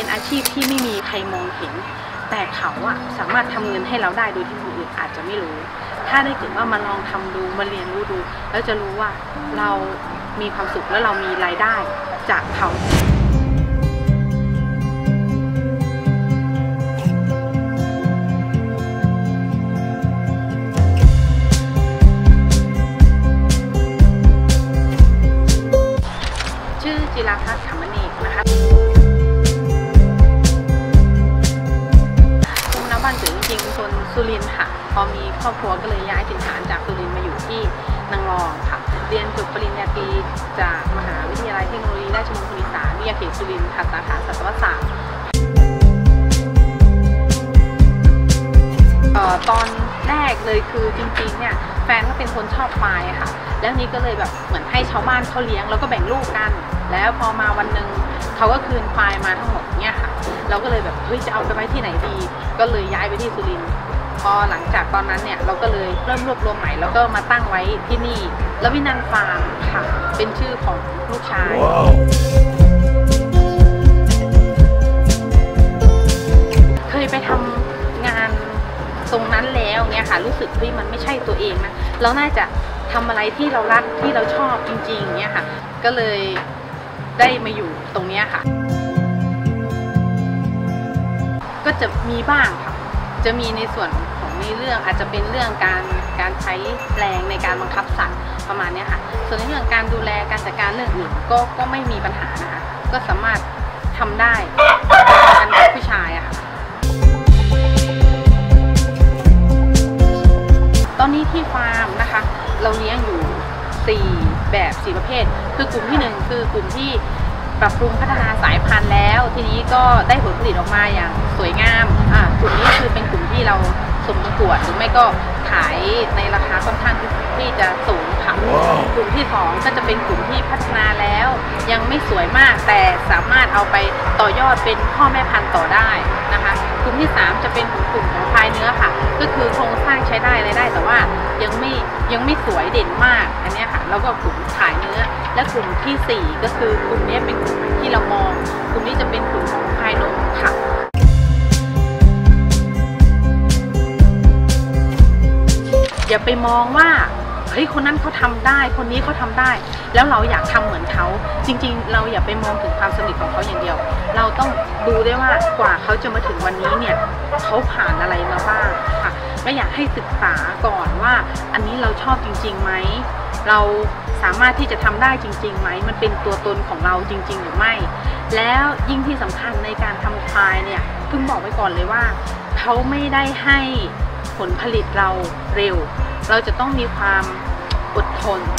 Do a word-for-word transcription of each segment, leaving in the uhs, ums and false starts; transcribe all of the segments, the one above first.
เป็นอาชีพที่ไม่มีใครมองเห็นแต่เขาอะสามารถทำเงินให้เราได้โดยที่คนอื่นอาจจะไม่รู้ถ้าได้เกิดว่ามาลองทำดูมาเรียนรู้ดูแล้วจะรู้ว่าเรามีความสุขและเรามีรายได้จากเขาชื่อจิราภัส ขำมณีนะคะภูมิลำเนาบ้านเกิดจริงๆคนสุรินทร์ค่ะพอมีครอบครัวก็เลยย้ายถิ่นฐานจากสุรินทร์มาอยู่ที่นางรองค่ะเรียนจบปริญญาตรีจากมหาวิทยาลัยเทคโนโลยีราชมงคลอีสานวิทยาเขตสุรินทร์ค่ะสาขาสัตวศาสตร์ตอนแรกเลยคือจริงๆเนี่ยแฟนก็เป็นคนชอบควายค่ะแล้วนี้ก็เลยแบบเหมือนให้ชาวบ้านเขาเลี้ยงแล้วก็แบ่งลูกกันแล้วพอมาวันหนึ่งเขาก็คืนควายมาทั้งหมดเนี่ยค่ะเราก็เลยแบบเฮ้ยจะเอาไปไว้ที่ไหนดีก็เลยย้ายไปที่สุรินทร์พอหลังจากตอนนั้นเนี่ยเราก็เลยเริ่มรวบรวมใหม่แล้วก็มาตั้งไว้ที่นี่แล้ววินันฟาร์มค่ะเป็นชื่อของลูกชาย wow. เคยไปทำงานตรงนั้นแล้วเนี่ยค่ะรู้สึกที่มันไม่ใช่ตัวเองนะเราน่าจะทำอะไรที่เรารักที่เราชอบจริงๆเนี่ยค่ะก็เลยได้มาอยู่ตรงนี้ค่ะก็จะมีบ้างค่ะจะมีในส่วนของในเรื่องอาจจะเป็นเรื่องการการใช้แรงในการบังคับสัตว์ประมาณนี้ค่ะส่วนในเรื่องการดูแลการจัดการเรื่องอื่นก็ก็ไม่มีปัญหานะคะก็สามารถทำได้กันกับผู้ชายอะค่ะตอนนี้ที่ฟาร์มนะคะเราเลี้ยงอยู่สี่แบบสี่ประเภทคือกลุ่มที่หนึ่งคือกลุ่มที่ปรับปรุงพัฒนาสายพันธุ์แล้วทีนี้ก็ได้ผลผลิตออกมาอย่างสวยงามอ่ากลุ่มนี้คือเป็นกลุ่มที่เราส่งประกวดหรือไม่ก็ขายในราคาค่อนข้างที่จะสูงค่ะ wow. กลุ่มที่สองก็จะเป็นกลุ่มที่พัฒนาแล้วยังไม่สวยมากแต่สามารถเอาไปต่อยอดเป็นพ่อแม่พันธุ์ต่อได้นะคะกลุ่มที่สามจะเป็นกลุ่มของพายเนื้อค่ะก็คือโครงสร้างใช้ได้เลยได้แต่ว่ายังไม่ยังไม่สวยเด่นมากอันนี้ค่ะแล้วก็กลุ่มขายเนื้อและกลุ่มที่สี่ก็คือกลุ่มนี้เป็นกลุ่มที่เรามองกลุ่มนี้จะเป็นกลุ่มของพายนมค่ะอย่าไปมองว่าเฮ้ยคนนั้นเขาทำได้คนนี้เขาทำได้แล้วเราอยากทำเหมือนเขาจริงๆเราอย่าไปมองถึงความสำเร็จของเขาอย่างเดียวเราต้องดูได้ว่ากว่าเขาจะมาถึงวันนี้เนี่ยเขาผ่านอะไรมาบ้างค่ะก็อยากให้ศึกษาก่อนว่าอันนี้เราชอบจริงๆไหมเราสามารถที่จะทำได้จริงๆไหมมันเป็นตัวตนของเราจริงๆหรือไม่แล้วยิ่งที่สำคัญในการทำควายเนี่ยเพิ่งบอกไว้ก่อนเลยว่าเขาไม่ได้ให้ผลผลิตเราเร็วเราจะต้องมีความอดทน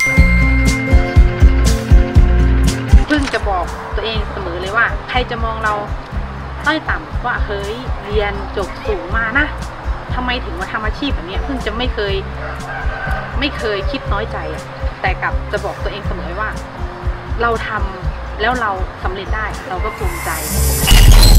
เพิ่งจะบอกตัวเองเสมอเลยว่าใครจะมองเราต้อยต่ำว่าเฮ้ยเรียนจบสูงมานะทำไมถึงมาทำอาชีพแบบนี้เพิ่งจะไม่เคยไม่เคยคิดน้อยใจแต่กลับจะบอกตัวเองเสมอว่าเราทำแล้วเราสำเร็จได้เราก็ภูมิใจ